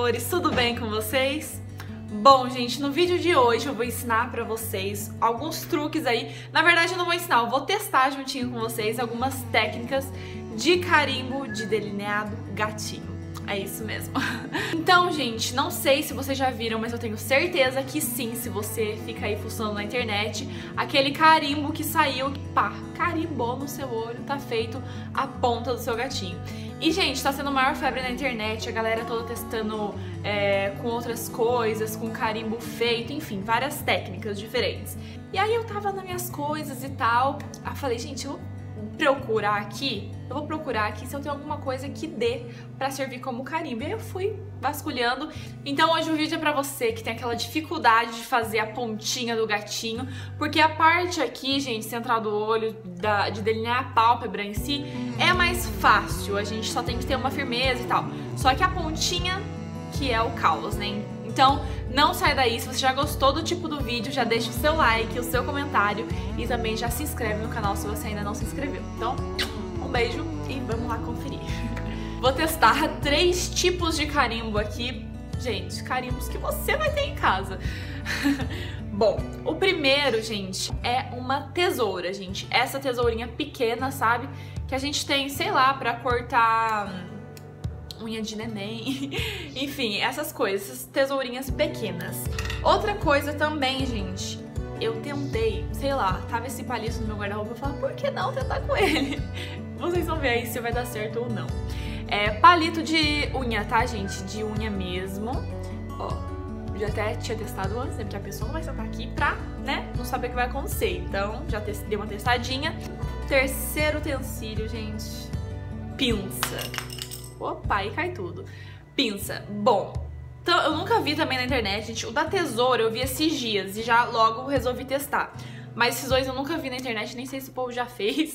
amores, tudo bem com vocês? Bom, gente, no vídeo de hoje eu vou ensinar pra vocês alguns truques aí. Na verdade eu não vou ensinar, eu vou testar juntinho com vocês algumas técnicas de carimbo de delineado gatinho. É isso mesmo. Então, gente, não sei se vocês já viram, mas eu tenho certeza que sim, se você fica aí fuçando na internet, aquele carimbo que saiu, pá, carimbou no seu olho, tá feito a ponta do seu gatinho. E, gente, tá sendo a maior febre na internet, a galera toda testando com outras coisas, com carimbo feito, enfim, várias técnicas diferentes. E aí eu tava nas minhas coisas e tal, aí falei, gente, eu vou procurar aqui se eu tenho alguma coisa que dê pra servir como carimbo. E aí eu fui vasculhando. Então hoje o vídeo é pra você que tem aquela dificuldade de fazer a pontinha do gatinho, porque a parte aqui, gente, central do olho, de delinear a pálpebra em si, é mais fácil. A gente só tem que ter uma firmeza e tal. Só que a pontinha que é o caos, né? Então, não sai daí. Se você já gostou do tipo do vídeo, já deixa o seu like, o seu comentário e também já se inscreve no canal se você ainda não se inscreveu. Então, um beijo e vamos lá conferir. Vou testar 3 tipos de carimbo aqui. Gente, carimbos que você vai ter em casa. Bom, o primeiro, gente, é uma tesoura, gente. Essa tesourinha pequena, sabe? Que a gente tem, sei lá, pra cortar unha de neném, enfim, essas coisas, essas tesourinhas pequenas. Outra coisa também, gente, eu tentei, sei lá, tava esse palito no meu guarda-roupa, eu falei, por que não tentar com ele? Vocês vão ver aí se vai dar certo ou não. É palito de unha, tá, gente? De unha mesmo. Ó, já até tinha testado antes, né? Porque a pessoa não vai sentar aqui pra, né, não saber o que vai acontecer. Então, já dei uma testadinha. Terceiro utensílio, gente, pinça. Opa, aí cai tudo. Pinça. Bom, então, eu nunca vi também na internet, gente. O da tesoura eu vi esses dias e já logo resolvi testar. Mas esses dois eu nunca vi na internet, nem sei se o povo já fez.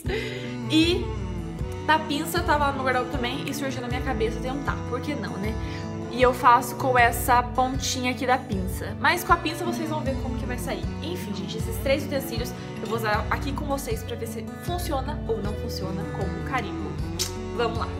E da pinça tava no guarda-roupa também e surgiu na minha cabeça tentar. Por que não, né? E eu faço com essa pontinha aqui da pinça. Mas com a pinça vocês vão ver como que vai sair. Enfim, gente, esses 3 utensílios eu vou usar aqui com vocês pra ver se funciona ou não funciona como carimbo. Vamos lá.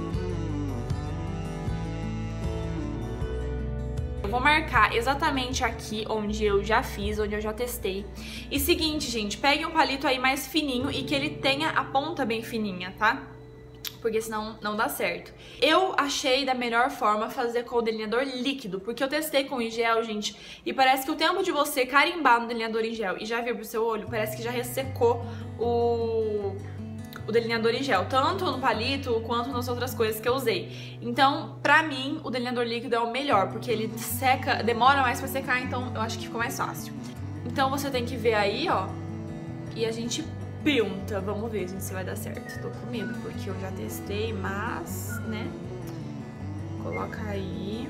Eu vou marcar exatamente aqui onde eu já fiz, onde eu já testei. E seguinte, gente, pegue um palito aí mais fininho e que ele tenha a ponta bem fininha, tá? Porque senão não dá certo. Eu achei da melhor forma fazer com o delineador líquido, porque eu testei com o em gel, gente, e parece que o tempo de você carimbar no delineador em gel e já vir pro seu olho, parece que já ressecou o delineador em gel, tanto no palito quanto nas outras coisas que eu usei. Então, pra mim, o delineador líquido é o melhor, porque ele seca, demora mais pra secar, então eu acho que ficou mais fácil. Então você tem que ver aí, ó, e a gente pinta. Vamos ver, gente, se vai dar certo. Tô com medo, porque eu já testei, mas, né, coloca aí.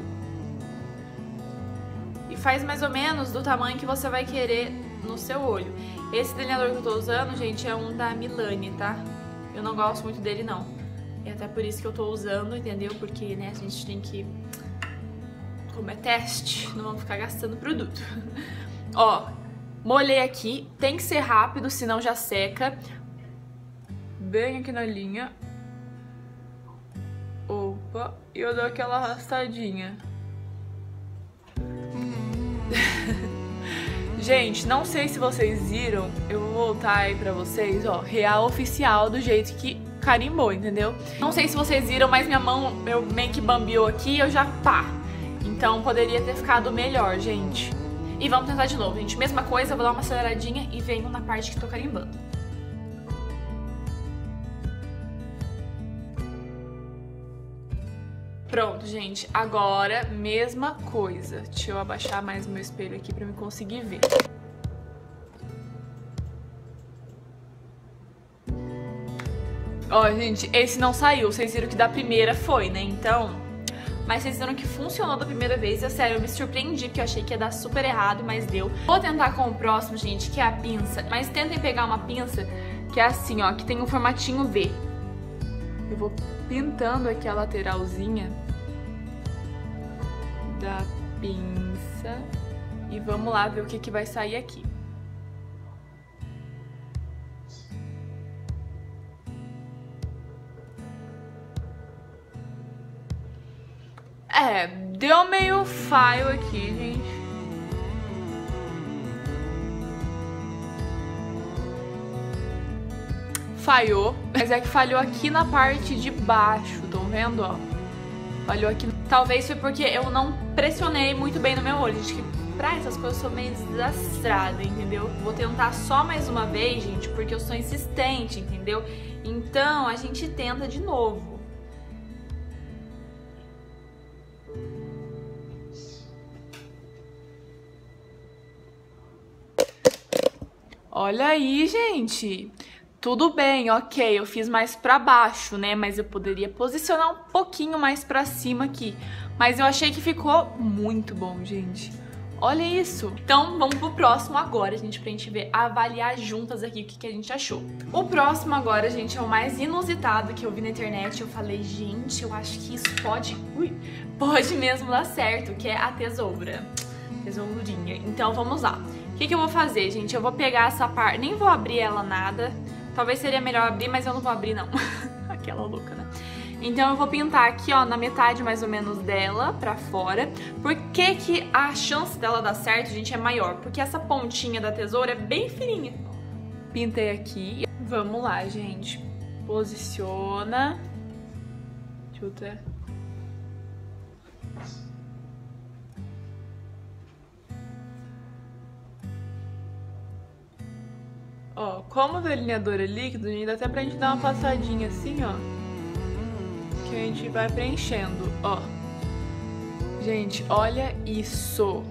E faz mais ou menos do tamanho que você vai querer no seu olho. Esse delineador que eu tô usando, gente, é um da Milani, tá? Eu não gosto muito dele, não. É até por isso que eu tô usando, entendeu? Porque, né, a gente tem que... Como é teste, não vamos ficar gastando produto. Ó, molhei aqui. Tem que ser rápido, senão já seca. Bem aqui na linha. Opa, e eu dou aquela arrastadinha. Gente, não sei se vocês viram, eu vou voltar aí pra vocês, ó, real oficial do jeito que carimbou, entendeu? Não sei se vocês viram, mas minha mão, eu meio que bambeou aqui e eu já pá. Então poderia ter ficado melhor, gente. E vamos tentar de novo, gente. Mesma coisa, vou dar uma aceleradinha e venho na parte que tô carimbando. Pronto, gente, agora mesma coisa. Deixa eu abaixar mais o meu espelho aqui pra eu conseguir ver. Ó, gente, esse não saiu. Vocês viram que da primeira foi, né? Então... Mas vocês viram que funcionou da primeira vez. E, sério, eu me surpreendi, porque eu achei que ia dar super errado, mas deu. Vou tentar com o próximo, gente, que é a pinça. Mas tentem pegar uma pinça que é assim, ó, que tem um formatinho V. Eu vou pintando aqui a lateralzinha da pinça e vamos lá ver o que vai sair aqui. Deu meio falho aqui, gente. Falhou, mas é que falhou aqui na parte de baixo, estão vendo, ó? Falhou aqui. Talvez foi porque eu não pressionei muito bem no meu olho, gente, que pra essas coisas eu sou meio desastrada, entendeu? Vou tentar só mais uma vez, gente, porque eu sou insistente, entendeu? Então, a gente tenta de novo. Olha aí, gente. Tudo bem, ok, eu fiz mais pra baixo, né? Mas eu poderia posicionar um pouquinho mais pra cima aqui. Mas eu achei que ficou muito bom, gente. Olha isso. Então, vamos pro próximo agora, gente, pra gente ver, avaliar juntas aqui o que a gente achou. O próximo agora, gente, é o mais inusitado que eu vi na internet. Eu falei, gente, eu acho que isso pode mesmo dar certo, que é a tesoura. Tesourinha. Então, vamos lá. O que eu vou fazer, gente? Eu vou pegar essa parte, nem vou abrir ela nada. Talvez seria melhor abrir, mas eu não vou abrir, não. Aquela louca, né? Então eu vou pintar aqui, ó, na metade mais ou menos dela, pra fora. Por que que a chance dela dar certo, gente, é maior? Porque essa pontinha da tesoura é bem fininha. Pintei aqui. Vamos lá, gente. Posiciona. Deixa eu ter... Ó, como o delineador é líquido, dá até pra gente dar uma passadinha assim, ó. Que a gente vai preenchendo, ó. Gente, olha isso.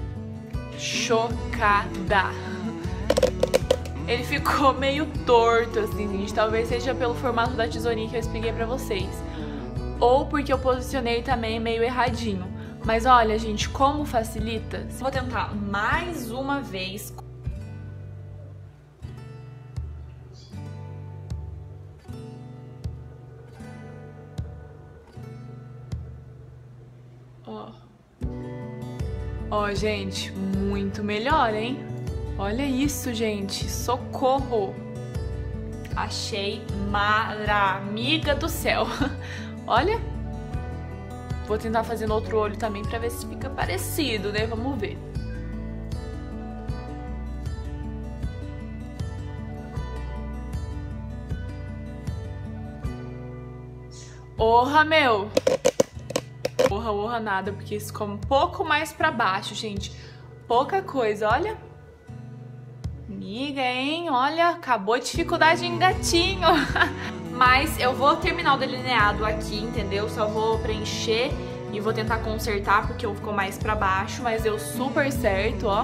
Chocada. Ele ficou meio torto, assim, gente. Talvez seja pelo formato da tesourinha que eu expliquei pra vocês. Ou porque eu posicionei também meio erradinho. Mas olha, gente, como facilita. Vou tentar mais uma vez. Ó, gente, muito melhor, hein? Olha isso, gente, socorro! Achei amiga do céu. Olha, vou tentar fazer no outro olho também pra ver se fica parecido, né? Vamos ver. Orra, meu! Orra nada, porque isso ficou um pouco mais pra baixo, gente. Pouca coisa, olha. Amiga, hein? Olha, acabou a dificuldade em gatinho. Mas eu vou terminar o delineado aqui, entendeu? Só vou preencher e vou tentar consertar, porque ficou mais pra baixo, mas deu super certo, ó.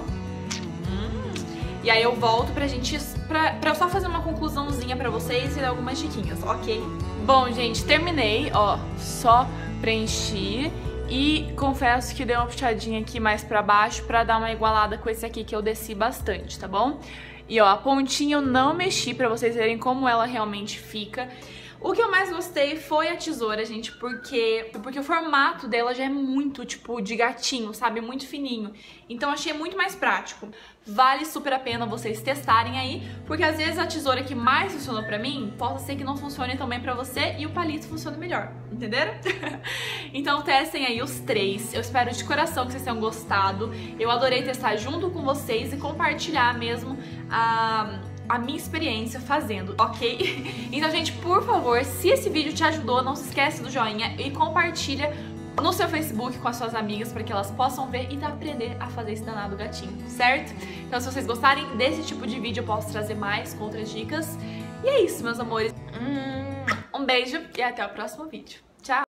E aí eu volto pra gente... Pra eu só fazer uma conclusãozinha pra vocês e dar algumas diquinhas, ok? Bom, gente, terminei, ó. Só preenchi e confesso que dei uma puxadinha aqui mais pra baixo pra dar uma igualada com esse aqui que eu desci bastante, tá bom? E ó, a pontinha eu não mexi pra vocês verem como ela realmente fica. O que eu mais gostei foi a tesoura, gente, porque o formato dela já é muito, tipo, de gatinho, sabe? Muito fininho. Então achei muito mais prático. Vale super a pena vocês testarem aí, porque às vezes a tesoura que mais funcionou pra mim, possa ser que não funcione também pra você e o palito funcione melhor, entenderam? Então testem aí os três. Eu espero de coração que vocês tenham gostado. Eu adorei testar junto com vocês e compartilhar mesmo a minha experiência fazendo, ok? Então, gente, por favor, se esse vídeo te ajudou, não se esquece do joinha e compartilha no seu Facebook com as suas amigas para que elas possam ver e aprender a fazer esse danado gatinho, certo? Então, se vocês gostarem desse tipo de vídeo, eu posso trazer mais com outras dicas. E é isso, meus amores. Um beijo e até o próximo vídeo. Tchau!